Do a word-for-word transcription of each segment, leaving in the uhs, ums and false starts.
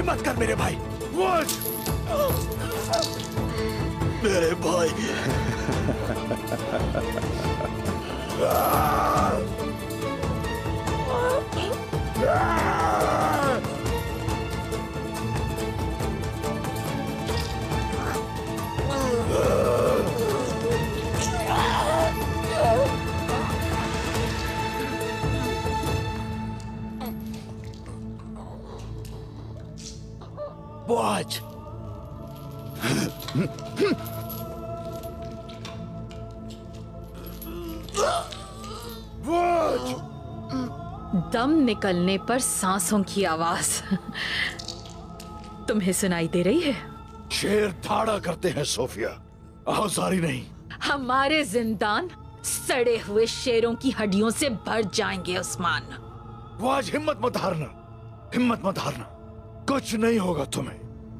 हिम्मत कर मेरे भाई। वॉच मेरे भाई। वॉच दम निकलने पर सांसों की आवाज तुम्हें सुनाई दे रही है? शेर ठाड़ा करते हैं सोफिया, आवाज़ारी नहीं। हमारे जिंदान सड़े हुए शेरों की हड्डियों से भर जाएंगे उस्मान। वो आज हिम्मत मत हारना, हिम्मत मत हारना, कुछ नहीं होगा तुम्हें।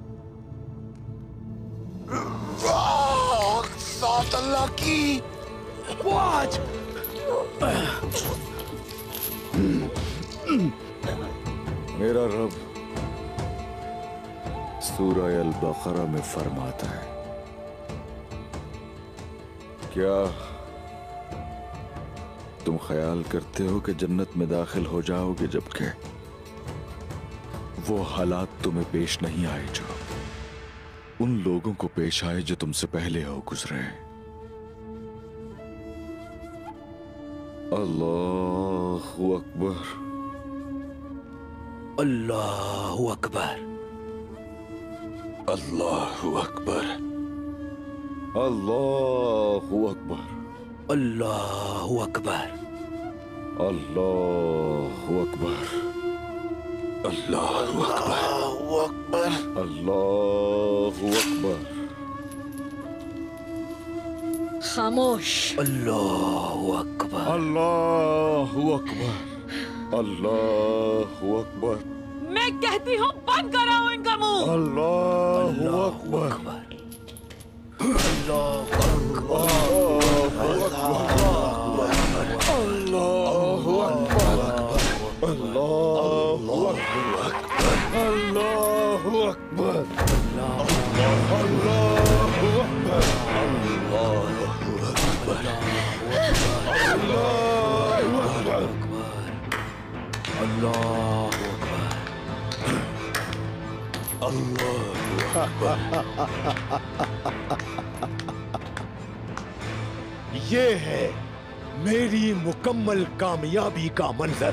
साथ अल्लाह की। वो आज मेरा रब सूरह अल बकरा में फरमाता है, क्या तुम ख्याल करते हो कि जन्नत में दाखिल हो जाओगे जबकि वो हालात तुम्हें पेश नहीं आए जो उन लोगों को पेश आए जो तुमसे पहले हो गुजरे। अल्लाहु अकबर, अल्लाहु अकबर, अल्लाहु अकबर, अल्लाहु अकबर, अल्लाहु अकबर, अल्लाहु अकबर, अल्लाहु अकबर, अल्लाहु अकबर। खामोश। अल्लाहु अकबर, अल्लाहु अकबर, अल्लाहु अकबर। मैं कहती हूँ बंद कराओ इनका मुंह। अल्लाहु अकबर, अल्लाहु अकबर, अल्लाहु अकबर, अल्लाहु अकबर, अल्लाहु अकबर, अल्लाहु अकबर, ये है मेरी मुकम्मल कामयाबी का मंजर।